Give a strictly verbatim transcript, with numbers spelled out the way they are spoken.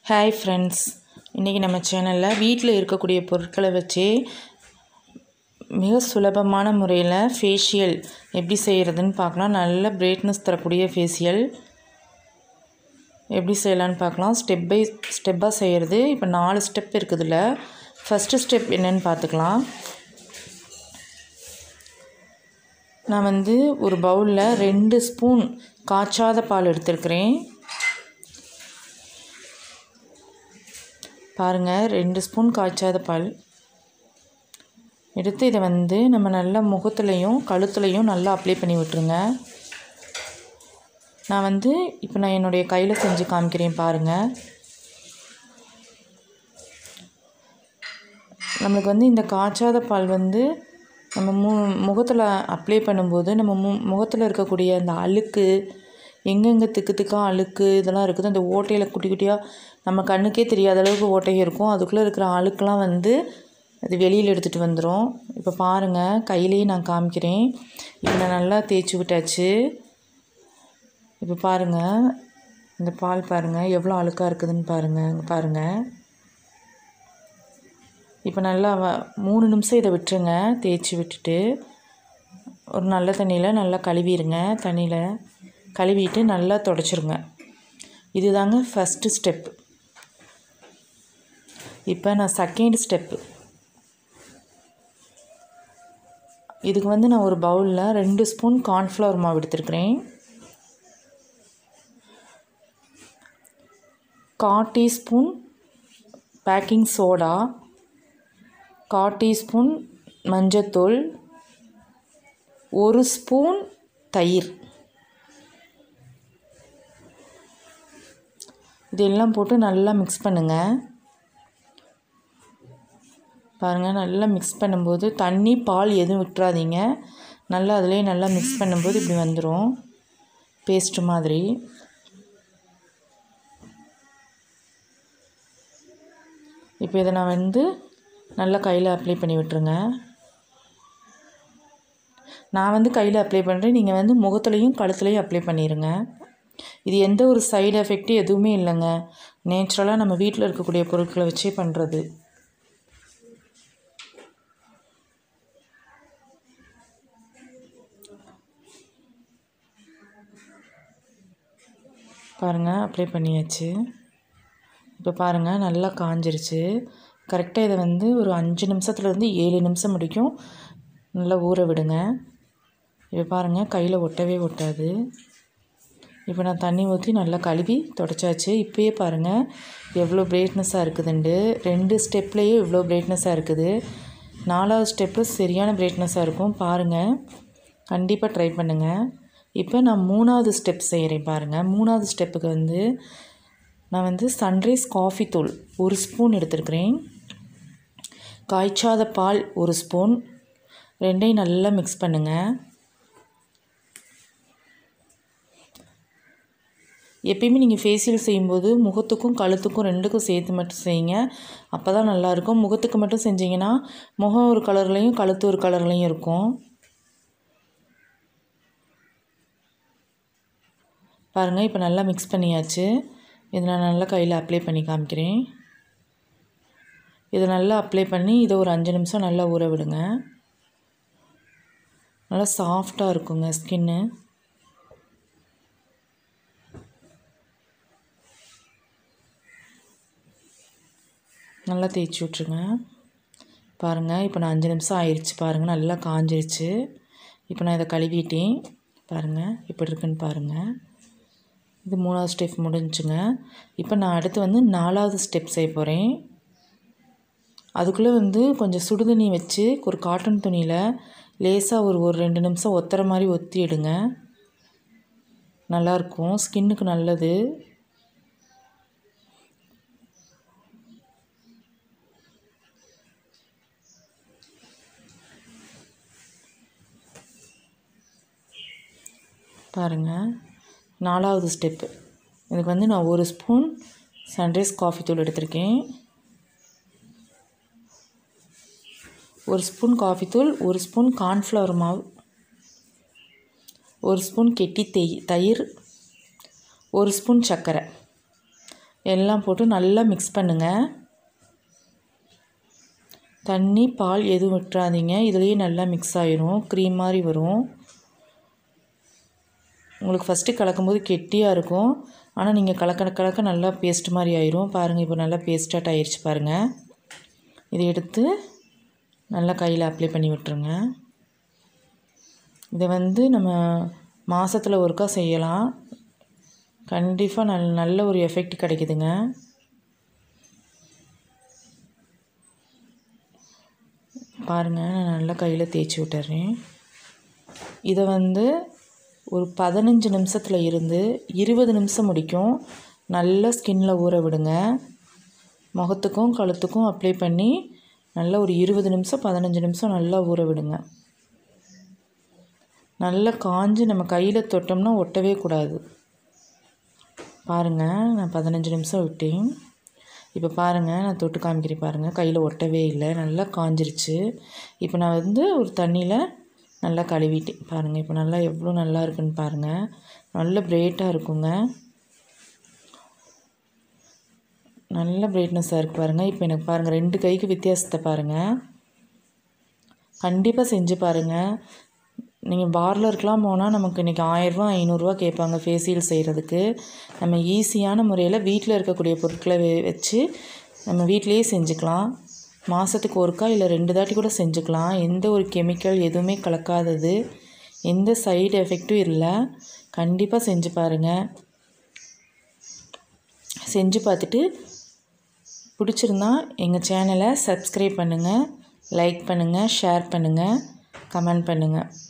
Hi friends, இன்றைக்கி நம்ம சேனலில் வீட்டில் இருக்கக்கூடிய பொருட்களை வச்சு மிக சுலபமான முறையில் ஃபேஷியல் எப்படி செய்கிறதுன்னு பார்க்கலாம். நல்ல பிரைட்னஸ் தரக்கூடிய ஃபேஷியல் எப்படி செய்யலான்னு பார்க்கலாம். ஸ்டெப் பை ஸ்டெப்பாக செய்கிறது. இப்போ நாலு ஸ்டெப் இருக்குதுல்ல. ஃபஸ்ட்டு ஸ்டெப் என்னன்னு பார்த்துக்கலாம். நான் வந்து ஒரு பவுலில் ரெண்டு ஸ்பூன் காய்ச்சாத பால் எடுத்துருக்கிறேன். பாருங்கள், ரெண்டு ஸ்பூன் காய்ச்சாத பால் எடுத்து இதை வந்து நம்ம நல்லா முகத்துலையும் கழுத்துலையும் நல்லா அப்ளை பண்ணி விட்டுருங்க. நான் வந்து இப்போ நான் என்னுடைய கையில் செஞ்சு காமிக்கிறேன் பாருங்கள். நம்மளுக்கு வந்து இந்த காய்ச்சாத பால் வந்து நம்ம மு முகத்தில் அப்ளை பண்ணும்போது நம்ம மு முகத்தில் இருக்கக்கூடிய அந்த அழுக்கு, எங்கெங்கே திக்கு திக்காக அழுக்கு இதெல்லாம் இருக்குது, அந்த ஓட்டையில் குட்டி குட்டியாக நம்ம கண்ணுக்கே தெரியாத அளவுக்கு ஓட்டைகள் இருக்கும். அதுக்குள்ளே இருக்கிற அழுக்கெலாம் வந்து அது வெளியில் எடுத்துகிட்டு வந்துடும். இப்போ பாருங்கள், கையிலேயே நான் காமிக்கிறேன். இப்போ நான் நல்லா தேய்ச்சி விட்டாச்சு. இப்போ பாருங்கள், இந்த பால் பாருங்கள் எவ்வளோ அழுக்காக இருக்குதுன்னு பாருங்கள். இங்கே பாருங்கள். இப்போ நல்லா மூணு நிமிஷம் இதை விட்டுருங்க. தேய்ச்சி விட்டுட்டு ஒரு நல்ல தண்ணியில் நல்லா கழுவிடுங்க. தண்ணியில் கழுவிட்டு நல்லா துடைச்சிருங்க. இது தாங்க ஃபஸ்ட்டு ஸ்டெப். இப்போ நான் செகண்ட் ஸ்டெப்பு. இதுக்கு வந்து நான் ஒரு பவுலில் ரெண்டு ஸ்பூன் கார்ன்ஃப்ளவர் மாவு எடுத்துருக்கிறேன். கால் டீஸ்பூன் பேக்கிங் சோடா, கால் டீஸ்பூன் மஞ்சத்தூள், ஒரு ஸ்பூன் தயிர், இதெல்லாம் போட்டு நல்லா மிக்ஸ் பண்ணுங்கள். பாருங்கள், நல்லா மிக்ஸ் பண்ணும்போது தண்ணி பால் எதுவும் விட்டுறாதீங்க. நல்லா அதிலே நல்லா மிக்ஸ் பண்ணும்போது இப்படி வந்துடும் பேஸ்ட்டு மாதிரி. இப்போ இதை நான் வந்து நல்லா கையில் அப்ளை பண்ணி விட்டுருங்க. நான் வந்து கையில் அப்ளை பண்ணுறேன். நீங்கள் வந்து முகத்துலையும் கழுத்துலையும் அப்ளை பண்ணிடுங்க. இது எந்த ஒரு சைடு எஃபெக்ட் எதுவுமே இல்லைங்க. நேச்சுரலாக நம்ம வீட்டில் இருக்கக்கூடிய பொருட்களை வச்சே பண்ணுறது. பாருங்கள், அப்ளை பண்ணியாச்சு. இப்போ பாருங்கள், நல்லா காஞ்சிருச்சு. கரெக்டாக இதை வந்து ஒரு அஞ்சு நிமிஷத்துலேருந்து ஏழு நிமிஷம் முடிக்கும் நல்லா ஊற விடுங்க. இப்போ பாருங்கள், கையில் ஒட்டவே ஒட்டாது. இப்போ நான் தண்ணி ஊற்றி நல்லா கழுவி துடைச்சாச்சு. இப்போயே பாருங்கள் எவ்வளோ பிரைட்னஸாக இருக்குதுண்டு. ரெண்டு ஸ்டெப்லேயே இவ்வளோ பிரைட்னஸாக இருக்குது. நாலாவது ஸ்டெப்பில் சரியான பிரைட்னஸாக இருக்கும். பாருங்கள், கண்டிப்பாக ட்ரை பண்ணுங்கள். இப்போ நான் மூணாவது ஸ்டெப் செய்கிறேன் பாருங்கள். மூணாவது ஸ்டெப்புக்கு வந்து நான் வந்து சன்ரைஸ் காஃபி தூள் ஒரு ஸ்பூன் எடுத்துருக்கிறேன். காய்ச்சாத பால் ஒரு ஸ்பூன், ரெண்டையும் நல்லா மிக்ஸ் பண்ணுங்கள். எப்பயுமே நீங்கள் ஃபேஷியல் செய்யும்போது முகத்துக்கும் கழுத்துக்கும் ரெண்டுக்கும் சேர்த்து மட்டும் செய்யுங்க. அப்போ தான் நல்லாயிருக்கும். முகத்துக்கு மட்டும் செஞ்சிங்கன்னா முகம் ஒரு கலர்லேயும் கழுத்து ஒரு கலர்லேயும் இருக்கும். பாருங்கள், இப்போ நல்லா மிக்ஸ் பண்ணியாச்சு. இதை நான் நல்லா கையில் அப்ளை பண்ணி காமிக்கிறேன். இதை நல்லா அப்ளை பண்ணி இதை ஒரு அஞ்சு நிமிஷம் நல்லா ஊற விடுங்க. நல்லா சாஃப்டாக இருக்குங்க ஸ்கின்னு. நல்லா தேய்ச்சி விட்ருங்க. பாருங்கள், இப்போ நான் அஞ்சு நிமிஷம் ஆயிடுச்சு. பாருங்கள், நல்லா காஞ்சிருச்சு. இப்போ நான் இதை கழுவிட்டேன். பாருங்கள் எப்படி இருக்குன்னு பாருங்கள். இது மூணாவது ஸ்டெப் முடிஞ்சுங்க. இப்போ நான் அடுத்து வந்து நாலாவது ஸ்டெப் செய்ய போகிறேன். அதுக்குள்ளே வந்து கொஞ்சம் சுடுதண்ணி வச்சு ஒரு காட்டன் துணியில் லேசாக ஒரு ஒரு ரெண்டு நிமிஷம் ஒத்துற மாதிரி ஒத்தி எடுங்க. நல்லாயிருக்கும், ஸ்கின்னுக்கு நல்லது. பாருங்கள், நாலாவது ஸ்டெப்பு. இதுக்கு வந்து நான் ஒரு ஸ்பூன் சன்ரைஸ் காஃபி தூள் எடுத்திருக்கேன். ஒரு ஸ்பூன் காஃபி தூள், ஒரு ஸ்பூன் கார்ன்ஃப்ளவர் மாவு, ஒரு ஸ்பூன் கெட்டி தெய் தயிர், ஒரு ஸ்பூன் சர்க்கரை எல்லாம் போட்டு நல்லா மிக்ஸ் பண்ணுங்கள். தண்ணி பால் எதுவும் விட்டுறாதீங்க. இதுலேயே நல்லா மிக்ஸ் ஆயிரும், க்ரீம் மாதிரி வரும். உங்களுக்கு ஃபஸ்ட்டு கலக்கும்போது கெட்டியாக இருக்கும், ஆனால் நீங்கள் கலக்க கலக்க நல்லா பேஸ்ட் மாதிரி ஆயிரும். பாருங்கள், இப்போ நல்லா பேஸ்டாட் ஆயிடுச்சு பாருங்கள். இதை எடுத்து நல்லா கையில் அப்ளை பண்ணி விட்டுருங்க. இதை வந்து நம்ம மாதத்தில் ஒருக்கா செய்யலாம். கண்டிப்பாக நல் நல்ல ஒரு எஃபெக்ட் கிடைக்குதுங்க. பாருங்கள், நான் நல்லா கையில் தேய்ச்சி விட்டுறேன். இதை வந்து ஒரு பதினஞ்சு நிமிஷத்தில் இருந்து இருபது நிமிஷம் முடிக்கும் நல்லா ஸ்கின்னில் ஊற விடுங்க. முகத்துக்கும் கழுத்துக்கும் அப்ளை பண்ணி நல்லா ஒரு இருபது நிமிஷம் பதினஞ்சு நிமிஷம் நல்லா ஊற விடுங்க. நல்லா காஞ்சி நம்ம கையில் தொட்டோம்னா ஒட்டவே கூடாது. பாருங்கள், நான் பதினஞ்சு நிமிஷம் விட்டேன். இப்போ பாருங்கள், நான் தொட்டு காமிக்கிறேன் பாருங்கள், கையில் ஒட்டவே இல்லை, நல்லா காஞ்சிருச்சு. இப்போ நான் வந்து ஒரு தண்ணியில் நல்லா கழுவிட்டேன். பாருங்கள், இப்போ நல்லா எவ்வளோ நல்லா இருக்குன்னு பாருங்கள். நல்ல பிரைட்டாக இருக்குங்க, நல்ல பிரைட்னஸாக இருக்குது பாருங்கள். இப்போ எனக்கு பாருங்கள், ரெண்டு கைக்கு வித்தியாசத்தை பாருங்கள். கண்டிப்பாக செஞ்சு பாருங்கள். நீங்கள் பார்லருக்கெலாம் போனால் நமக்கு இன்றைக்கி ஆயிரரூவா ஐநூறுரூவா கேட்பாங்க ஃபேஷியல் செய்கிறதுக்கு. நம்ம ஈஸியான முறையில் வீட்டில் இருக்கக்கூடிய பொருட்களை வச்சு நம்ம வீட்டிலையே செஞ்சுக்கலாம். மாதத்துக்கு ஒருக்கா இல்லை ரெண்டு தாட்டி கூட செஞ்சுக்கலாம். எந்த ஒரு கெமிக்கல் எதுவுமே கலக்காதது, எந்த சைடு எஃபெக்ட்டும் இல்லை. கண்டிப்பாக செஞ்சு பாருங்கள். செஞ்சு பார்த்துட்டு பிடிச்சிருந்தா எங்கள் சேனலை சப்ஸ்கிரைப் பண்ணுங்கள், லைக் பண்ணுங்கள், ஷேர் பண்ணுங்கள், கமெண்ட் பண்ணுங்கள்.